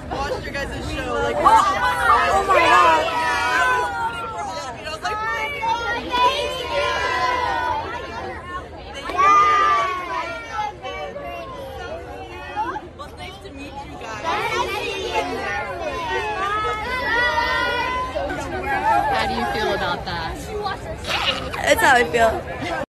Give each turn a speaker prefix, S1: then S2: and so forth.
S1: I've watched your guys' show. Like,
S2: oh my god.
S1: How do you feel about that?
S2: That's how I feel.